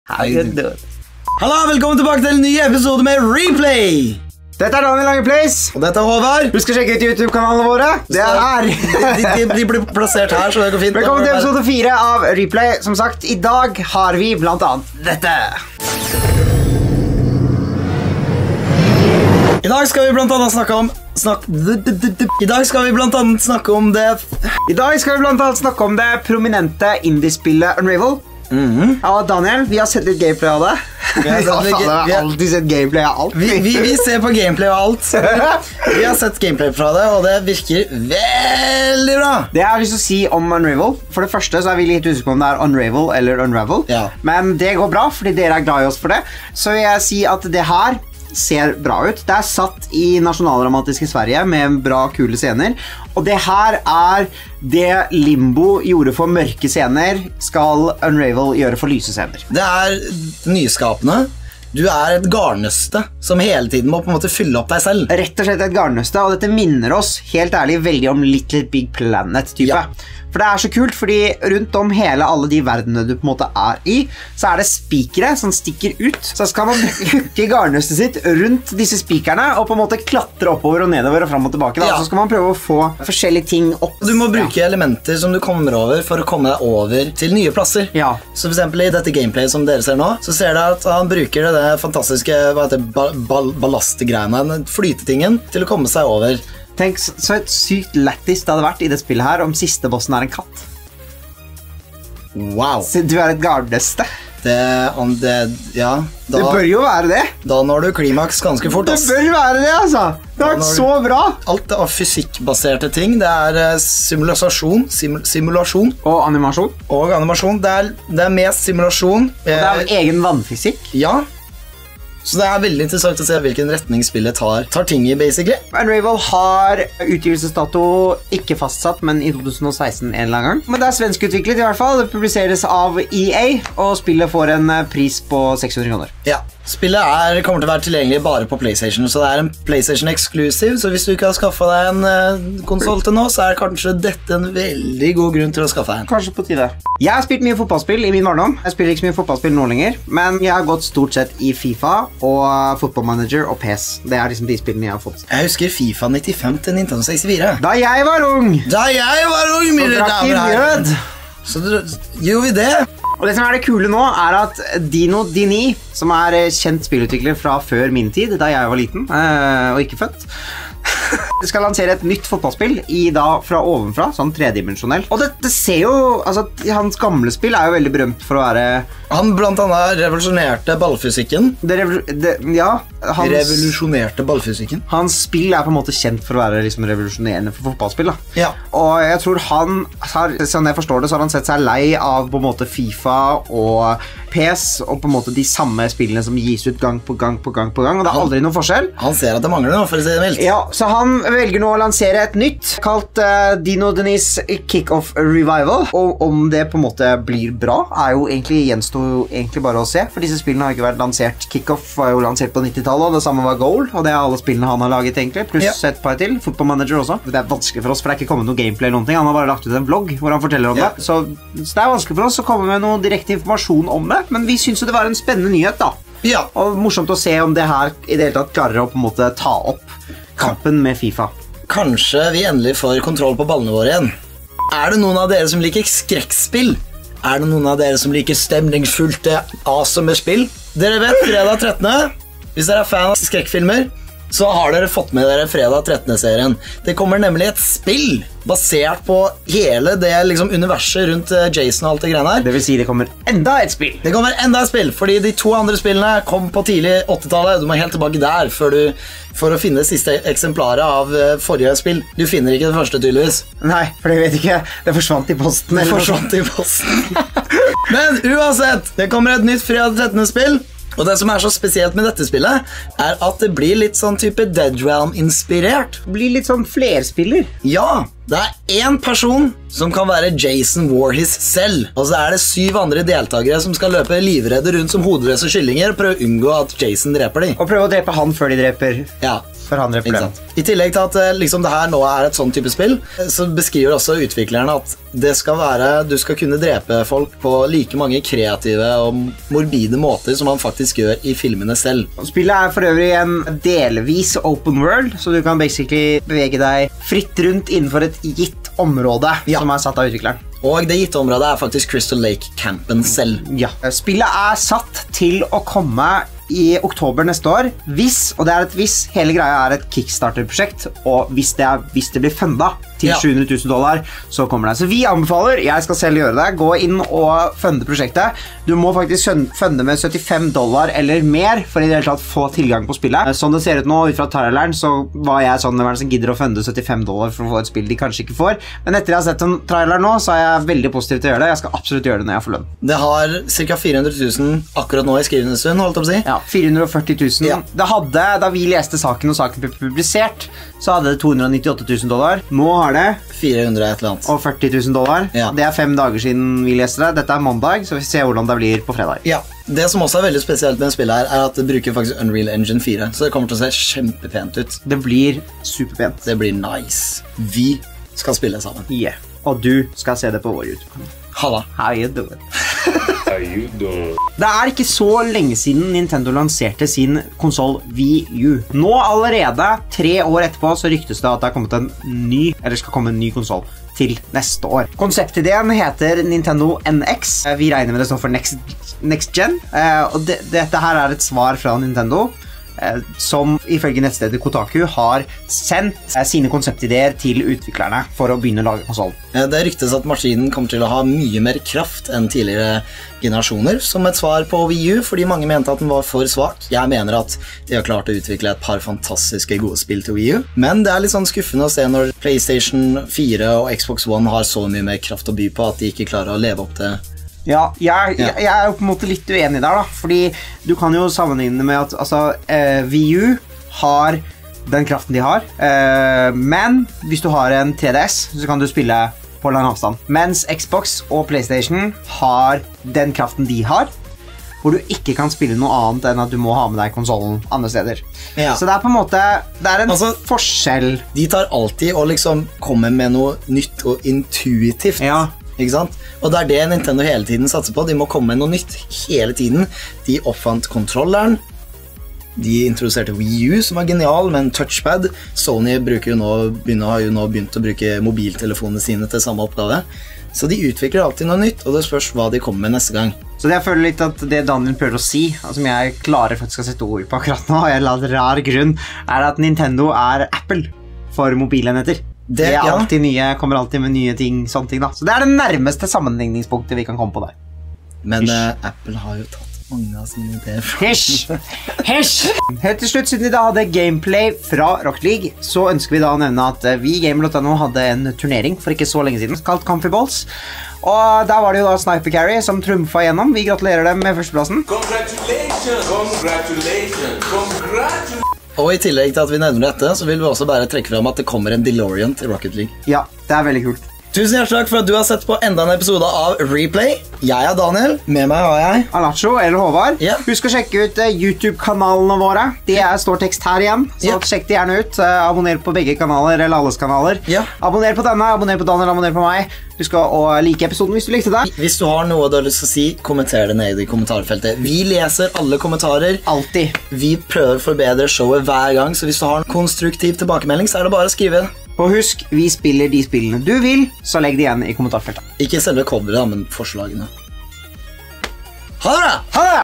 Hallo, velkommen tilbake til en ny episode med Replay. Dette Daniel Lange Place. Og dette Håvard. Husk å sjekke ut YouTube-kanalene våre. Det her. De blir plassert her, så det går fint. Velkommen til episode 4 av Replay. Som sagt, i dag har vi blant annet dette. I dag skal vi blant annet snakke om det prominente indie-spillet Unravel. Ja, Daniel, vi har sett litt gameplay av det. Vi har alltid sett gameplay av alt. Vi ser på gameplay av alt. Vi har sett gameplay fra det, og det virker veldig bra. Det jeg har lyst til å si om Unravel. For det første så er vi litt usikre om det er Unravel eller Unravel. Ja. Men det går bra, fordi dere er glad i oss for det. Så vil jeg si at det her ser bra ut. Det er satt i nasjonalromantiske Sverige med bra, kule scener. Og det her er det Limbo gjorde for mørke scener, skal Unravel gjøre for lyse scener. Det er nyskapende. Du er et garnnøste som hele tiden må på en måte fylle opp deg selv. Rett og slett et garnnøste, og dette minner oss helt ærlig veldig om Little Big Planet-type. Ja. For det er så kult, fordi rundt om alle de verdenene du på en måte er i, så er det spikere som stikker ut. Så skal man hukke garnnøstet sitt rundt disse spikerne, og på en måte klatre oppover og nedover og frem og tilbake. Ja. Så skal man prøve å få forskjellige ting opp. Du må bruke elementer som du kommer over for å komme deg over til nye plasser. Ja. Så for eksempel i dette gameplayet som dere ser nå, så ser dere at han bruker det fantastiske ballastgreiene, den flytetingen, til å komme seg over. Tenk så et sykt lættis det hadde vært i det spillet her om siste bossen er en katt. Wow. Så du er et garnnøste. Ja, Det bør jo være det. Da når du klimaks ganske fort, ass. Det bør være det, altså. Det har vært så bra. Alt av fysikkbaserte ting, det er simulasjon. Og animasjon. Og animasjon, det er mest simulasjon. Og det er egen vannfysikk. Ja. Så det er veldig interessant å se hvilken retning spillet tar ting i, basically. Unravel har utgivelsesdato ikke fastsatt, men i 2016 en eller annen gang. Men det er svensk utviklet i hvert fall. Det publiseres av EA, og spillet får en pris på 600 kroner. Ja, spillet kommer til å være tilgjengelig bare på PlayStation, så det er en PlayStation Exclusive, så hvis du ikke har skaffet deg en konsol til nå, så er kanskje dette en veldig god grunn til å skaffe deg en. Kanskje på tide. Jeg har spilt mye fotballspill i min barndom. Jeg spiller ikke så mye fotballspill nå lenger, men jeg har gått stort sett i FIFA og Football Manager og PES. Det er liksom de spillene jeg har fått. Jeg husker FIFA 95 til Nintendo 64. Da jeg var ung, mine drakk vi mjød. Så gjorde vi det. Og det som er det kule nå er at Dino Dini, som er kjent spillutvikler fra før min tid, da jeg var liten og ikke født, skal lansere et nytt fotballspill fra ovenfra, sånn tredimensjonell. Og det ser jo, altså hans gamle spill er jo veldig berømt for å være... Han blant annet revolusjonerte ballfysikken. Revolusjonerte ballfysikken. Hans spill er på en måte kjent for å være liksom revolusjonerende for fotballspill da. Ja. Og jeg tror han har, sånn jeg forstår det, så har han sett seg lei av på en måte FIFA og PES, og på en måte de samme spillene som gis ut gang på gang, og det er aldri noen forskjell. Han ser at det mangler noe, for å si det mildt. Ja, så han velger nå å lansere et nytt, kalt Dino Denis Kick-Off Revival, og om det på en måte blir bra, er jo gjenstår egentlig bare å se, for disse spillene har ikke vært lansert. Kick-Off var jo lansert på 90-tallet, og det samme var Goal, og det er alle spillene han har laget egentlig, pluss et par til, Football Manager også. Det er vanskelig for oss, for det er ikke kommet noe gameplay eller noen ting, han har bare lagt ut en vlogg hvor han forteller om det, så det er vanskelig for oss å komme med noe direkte informasjon om det, men vi synes jo det var en spennende nyhet da. Ja. Og morsomt å se om det her i det hele tatt klarer å på en måte ta opp kampen med FIFA. Kanskje vi endelig får kontroll på ballene våre igjen. Er det noen av dere som liker skrekkspill? Er det noen av dere som liker stemningsfullt awesome spill? Dere vet, fredag 13. Hvis dere er fan av skrekkfilmer, så har dere fått med dere fredag 13-serien. Det kommer nemlig et spill basert på hele det liksom, universet rundt Jason og alt det greiene her. Det vil si det kommer enda et spill. Det kommer enda et spill, fordi de 2 andre spillene kom på tidlig 80-tallet. Du må helt tilbake der for å finne siste eksemplaret av forrige spill. Du finner ikke det første, tydeligvis. Nei, for det vet ikke. Det forsvant i posten. Men uansett, det kommer et nytt fredag 13-spill. Og det som er så spesielt med dette spillet, er at det blir litt sånn type Dead Realm-inspirert. Det blir litt sånn flerspiller. Ja, Det er en person som kan være Jason Voorhees selv, og så er det 7 andre deltakere som skal løpe livredde rundt som hodeløse kyllinger og prøve å unngå at Jason dreper dem. Og prøve å drepe han før de dreper. Ja. For han dreper dem. I tillegg til at liksom, det her nå er et sånn type spill, så beskriver også utviklerne at det skal være, du skal kunne drepe folk på like mange kreative og morbide måter som man faktisk gjør i filmene selv. Spillet er for øvrig en delvis open world, så du kan basically bevege deg fritt rundt innenfor et gitt område som er satt av utvikleren. Og det gitte området er faktisk Crystal Lake-campen selv. Ja. Spillet er satt til å komme i oktober neste år, hvis, og det er et hvis, hele greia er et Kickstarter-prosjekt, og hvis det blir fundet til $700 000, så kommer det. Så vi anbefaler, jeg skal selv gjøre det, gå inn og funde prosjektet. Du må faktisk funde med $75 eller mer for i det hele tatt få tilgang på spillet. Sånn det ser ut nå, ut fra traileren, så var jeg sånn som gidder å funde $75 for å få et spill de kanskje ikke får. Men etter jeg har sett en trailer nå, så er jeg veldig positiv til å gjøre det. Jeg skal absolutt gjøre det når jeg får lønn. Det har ca. 400 000 akkurat nå i skrivende stund, holdt jeg på å si. Ja, 440 000. Ja. Det hadde, da vi leste saken og saken ble publisert, så hadde det $298 000. Nå har det 400 et eller annet. Og $40 000. Ja. Det er 5 dager siden vi leste det. Dette er mandag, så vi ser hvordan det blir på fredag. Ja. Det som også er veldig spesielt med spillet her, er at det bruker faktisk Unreal Engine 4, så det kommer til å se kjempepent ut. Det blir superpent. Det blir nice. Vi skal spille sammen. Yeah. Og du skal se det på vår YouTube-kanal. Halla. How you doing? Det er ikke så lenge siden Nintendo lanserte sin konsol Wii U. Nå allerede, 3 år etterpå, så ryktes det at det har kommet skal komme en ny konsol til neste år. Konseptideen heter Nintendo NX. Vi regner med det står for Next Gen. Og dette her er et svar fra Nintendo, som ifølge nettstedet Kotaku har sendt sine konseptideer til utviklerne for å begynne å lage konsolen. Det ryktes at maskinen kommer til å ha mye mer kraft enn tidligere generasjoner, som et svar på Wii U, fordi mange mente at den var for svak. Jeg mener at de har klart å utvikle et par fantastiske gode spill til Wii U, men det er litt sånn skuffende å se når PlayStation 4 og Xbox One har så mye mer kraft å by på at de ikke klarer å leve opp til. Ja, jeg er jo på en måte litt uenig der da, fordi du kan jo sammenligne med at Wii U har den kraften de har, men hvis du har en 3DS, så kan du spille på lang avstand, mens Xbox og PlayStation har den kraften de har, hvor du ikke kan spille noe annet enn at du må ha med deg konsolen andre steder. Ja. Så det er på en måte, det er en forskjell. De tar alltid og liksom kommer med noe nytt og intuitivt. Ja. Ikke sant? Og det er det Nintendo hele tiden satser på. De må komme med noe nytt hele tiden. De oppfant kontrolleren. De introduserte Wii U, som var genial, med en touchpad. Sony har jo nå begynt å bruke mobiltelefonene sine til samme oppgave. Så de utvikler alltid noe nytt, og det spørs hva de kommer med neste gang. Så jeg føler litt at det Daniel prøver å si, som jeg klarer faktisk å sette ord på akkurat nå, og jeg la rar grunn, er at Nintendo er Apple for mobilenheter. Det er alltid nye, kommer alltid med nye ting, sånne ting da. Så det er det nærmeste sammenligningspunktet vi kan komme på der. Men Apple har jo tatt mange av sine ideer. Hysj! Helt til slutt, siden vi da hadde gameplay fra Rocket League, så ønsker vi da å nevne at vi i Gamer.no hadde en turnering for ikke så lenge siden, kalt Comfy Balls. Og der var det jo da Sniper Carry som trumfa gjennom. Vi gratulerer dem med førsteplassen. Congratulations! Og i tillegg til at vi nevner dette, så vil vi også bare trekke frem at det kommer en DeLorean til Rocket League. Ja, det er veldig kult. Tusen hjertelig takk for at du har sett på enda en episode av Replay. Jeg er Daniel, med meg har jeg Anacho eller Håvard. Husk å sjekke ut YouTube-kanalene våre. Det står tekst her igjen, så sjekk det gjerne ut. Abonner på begge kanaler, eller alles kanaler. Abonner på denne, abonner på Daniel, abonner på meg. Husk å like episoden hvis du likte det. Hvis du har noe du har lyst til å si, kommenter det nede i kommentarfeltet. Vi leser alle kommentarer. Alltid. Vi prøver å forbedre showet hver gang, så hvis du har en konstruktiv tilbakemelding, så er det bare å skrive. Og husk, vi spiller de spillene du vil, så legg det igjen i kommentarfeltet. Ikke selve coveret, men forslagene. Ha det bra! Ha det!